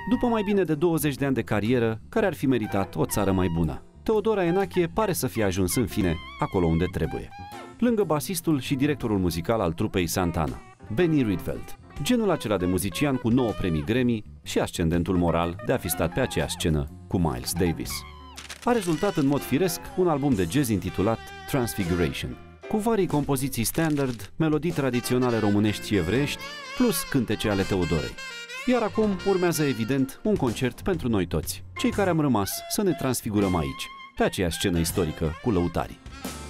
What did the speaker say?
După mai bine de 20 de ani de carieră, care ar fi meritat o țară mai bună? Teodora Enache pare să fie ajuns în fine acolo unde trebuie. Lângă basistul și directorul muzical al trupei Santana, Benny Rietveld, genul acela de muzician cu 9 premii Grammy și ascendentul moral de a fi stat pe aceeași scenă cu Miles Davis. A rezultat în mod firesc un album de jazz intitulat Transfiguration, cu varii compoziții standard, melodii tradiționale românești și evreiești, plus cântece ale Teodorei. Iar acum urmează evident un concert pentru noi toți, cei care am rămas să ne transfigurăm aici, pe aceeași scenă istorică cu lăutarii.